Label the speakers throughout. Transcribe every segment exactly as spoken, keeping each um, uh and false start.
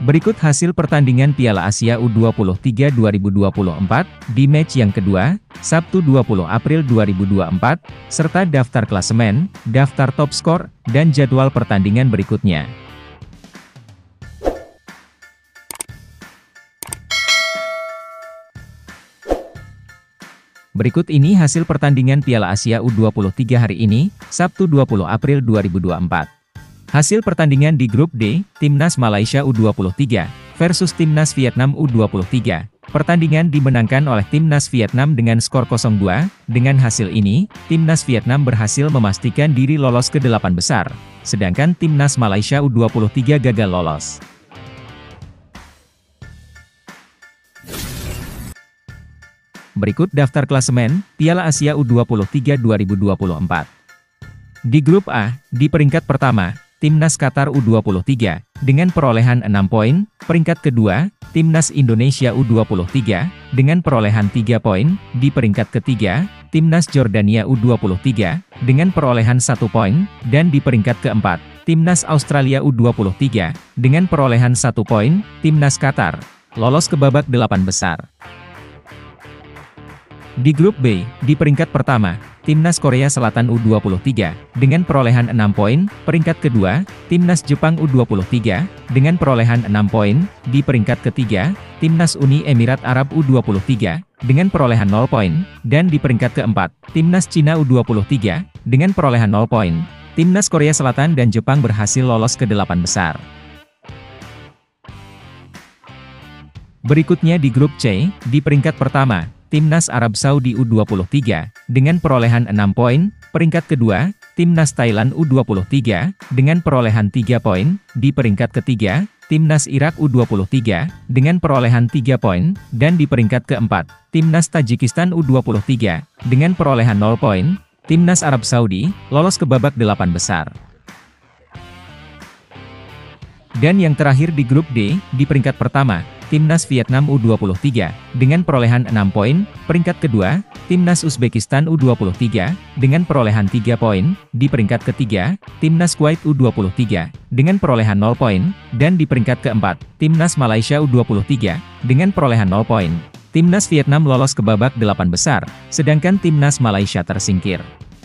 Speaker 1: Berikut hasil pertandingan Piala Asia U dua puluh tiga dua ribu dua puluh empat, di match yang kedua, Sabtu dua puluh April dua ribu dua puluh empat, serta daftar klasemen, daftar top skor, dan jadwal pertandingan berikutnya. Berikut ini hasil pertandingan Piala Asia U dua puluh tiga hari ini, Sabtu dua puluh April dua ribu dua puluh empat. Hasil pertandingan di grup D, Timnas Malaysia U dua puluh tiga versus Timnas Vietnam U dua puluh tiga. Pertandingan dimenangkan oleh Timnas Vietnam dengan skor nol dua. Dengan hasil ini, Timnas Vietnam berhasil memastikan diri lolos ke delapan besar, sedangkan Timnas Malaysia U dua puluh tiga gagal lolos. Berikut daftar klasemen Piala Asia U dua puluh tiga dua ribu dua puluh empat. Di grup A, di peringkat pertama, Timnas Qatar U dua puluh tiga, dengan perolehan enam poin, peringkat kedua, Timnas Indonesia U dua puluh tiga, dengan perolehan tiga poin, di peringkat ketiga, Timnas Jordania U dua puluh tiga, dengan perolehan satu poin, dan di peringkat keempat, Timnas Australia U dua puluh tiga, dengan perolehan satu poin, Timnas Qatar, lolos ke babak delapan besar. Di grup B, di peringkat pertama, Timnas Korea Selatan U dua puluh tiga, dengan perolehan enam poin, peringkat kedua, Timnas Jepang U dua puluh tiga, dengan perolehan enam poin, di peringkat ketiga, Timnas Uni Emirat Arab U dua puluh tiga, dengan perolehan nol poin, dan di peringkat keempat, Timnas Cina U dua puluh tiga, dengan perolehan nol poin. Timnas Korea Selatan dan Jepang berhasil lolos ke delapan besar. Berikutnya di grup C, di peringkat pertama, Timnas Arab Saudi U dua puluh tiga, dengan perolehan enam poin, peringkat kedua, Timnas Thailand U dua puluh tiga, dengan perolehan tiga poin, di peringkat ketiga, Timnas Irak U dua puluh tiga, dengan perolehan tiga poin, dan di peringkat keempat, Timnas Tajikistan U dua puluh tiga, dengan perolehan nol poin, Timnas Arab Saudi, lolos ke babak delapan besar. Dan yang terakhir di grup D, di peringkat pertama, Timnas Vietnam U dua puluh tiga, dengan perolehan enam poin, peringkat kedua, Timnas Uzbekistan U dua puluh tiga, dengan perolehan tiga poin, di peringkat ketiga, Timnas Kuwait U dua puluh tiga, dengan perolehan nol poin, dan di peringkat keempat, Timnas Malaysia U dua puluh tiga, dengan perolehan nol poin. Timnas Vietnam lolos ke babak delapan besar, sedangkan Timnas Malaysia tersingkir.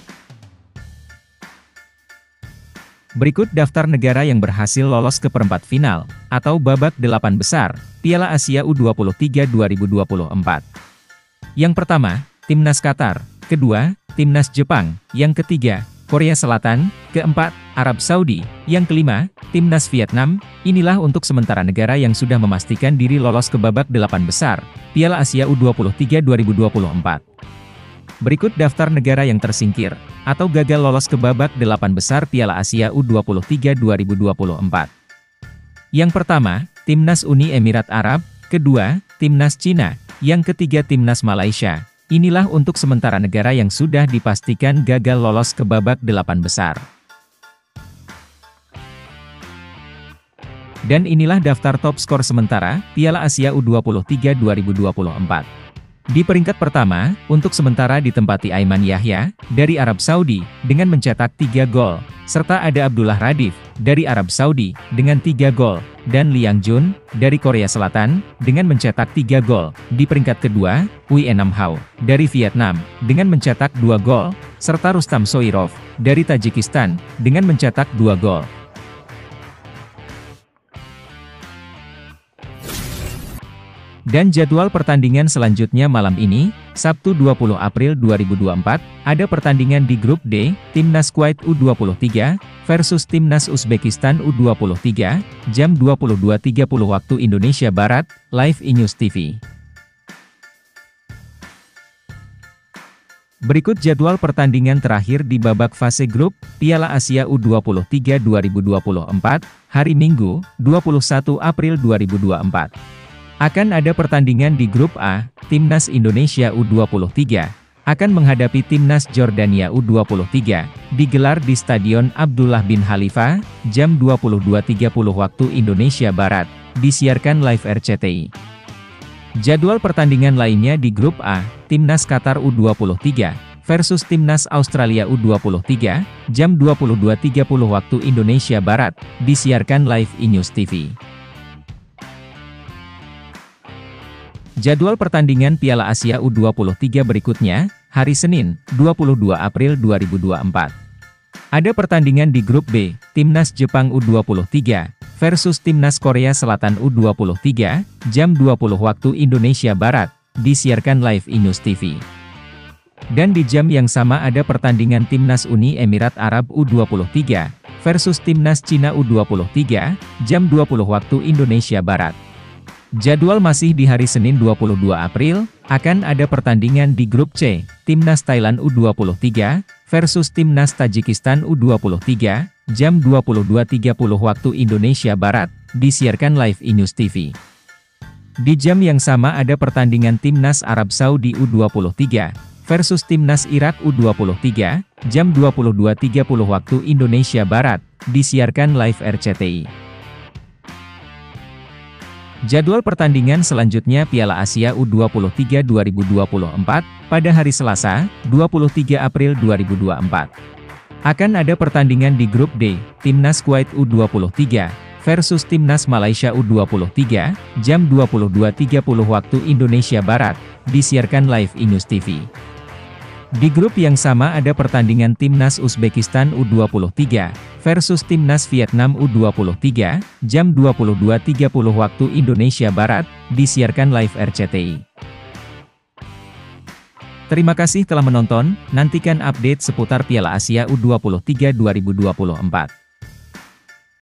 Speaker 1: Berikut daftar negara yang berhasil lolos ke perempat final, atau babak delapan besar, Piala Asia U dua puluh tiga dua ribu dua puluh empat. Yang pertama, Timnas Qatar, kedua, Timnas Jepang, yang ketiga, Korea Selatan, keempat, Arab Saudi, yang kelima, Timnas Vietnam. Inilah untuk sementara negara yang sudah memastikan diri lolos ke babak delapan besar, Piala Asia U dua puluh tiga dua ribu dua puluh empat. Berikut daftar negara yang tersingkir, atau gagal lolos ke babak delapan besar Piala Asia U dua puluh tiga dua ribu dua puluh empat. Yang pertama, Timnas Uni Emirat Arab, kedua, Timnas Cina, yang ketiga Timnas Malaysia. Inilah untuk sementara negara yang sudah dipastikan gagal lolos ke babak delapan besar. Dan inilah daftar top skor sementara, Piala Asia U dua puluh tiga dua ribu dua puluh empat. Di peringkat pertama, untuk sementara ditempati Aiman Yahya, dari Arab Saudi, dengan mencetak tiga gol, serta ada Abdullah Radif, dari Arab Saudi, dengan tiga gol, dan Liang Jun, dari Korea Selatan, dengan mencetak tiga gol. Di peringkat kedua, Ui Enam Hao, dari Vietnam, dengan mencetak dua gol, serta Rustam Soirov, dari Tajikistan, dengan mencetak dua gol. Dan jadwal pertandingan selanjutnya malam ini, Sabtu dua puluh April dua ribu dua puluh empat, ada pertandingan di grup D, Timnas Kuwait U dua puluh tiga, versus Timnas Uzbekistan U dua puluh tiga, jam dua puluh dua tiga puluh waktu Indonesia Barat, live iNews T V. Berikut jadwal pertandingan terakhir di babak fase grup, Piala Asia U dua puluh tiga dua ribu dua puluh empat, hari Minggu, dua puluh satu April dua ribu dua puluh empat. Akan ada pertandingan di grup A, Timnas Indonesia U dua puluh tiga, akan menghadapi Timnas Jordania U dua puluh tiga, digelar di Stadion Abdullah bin Khalifa, jam dua puluh dua tiga puluh waktu Indonesia Barat, disiarkan live R C T I. Jadwal pertandingan lainnya di grup A, Timnas Qatar U dua puluh tiga, versus Timnas Australia U dua puluh tiga, jam dua puluh dua tiga puluh waktu Indonesia Barat, disiarkan live iNews T V. Jadwal pertandingan Piala Asia U dua puluh tiga berikutnya, hari Senin, dua puluh dua April dua ribu dua puluh empat. Ada pertandingan di Grup B, Timnas Jepang U dua puluh tiga versus Timnas Korea Selatan U dua puluh tiga, jam dua puluh waktu Indonesia Barat, disiarkan live iNews T V. Dan di jam yang sama ada pertandingan Timnas Uni Emirat Arab U dua puluh tiga versus Timnas Cina U dua puluh tiga, jam dua puluh waktu Indonesia Barat. Jadwal masih di hari Senin dua puluh dua April, akan ada pertandingan di Grup C, Timnas Thailand U dua puluh tiga versus Timnas Tajikistan U dua puluh tiga, jam dua puluh dua tiga puluh waktu Indonesia Barat, disiarkan live iNews T V. Di jam yang sama ada pertandingan Timnas Arab Saudi U dua puluh tiga versus Timnas Irak U dua puluh tiga, jam dua puluh dua tiga puluh waktu Indonesia Barat, disiarkan live R C T I. Jadwal pertandingan selanjutnya Piala Asia U dua puluh tiga dua ribu dua puluh empat, pada hari Selasa, dua puluh tiga April dua ribu dua puluh empat. Akan ada pertandingan di Grup D, Timnas Kuwait U dua puluh tiga versus Timnas Malaysia U dua puluh tiga, jam dua puluh dua tiga puluh waktu Indonesia Barat, disiarkan live iNews T V. Di grup yang sama ada pertandingan Timnas Uzbekistan U dua puluh tiga versus Timnas Vietnam U dua puluh tiga, jam dua puluh dua tiga puluh waktu Indonesia Barat, disiarkan live R C T I. Terima kasih telah menonton, nantikan update seputar Piala Asia U dua puluh tiga dua ribu dua puluh empat.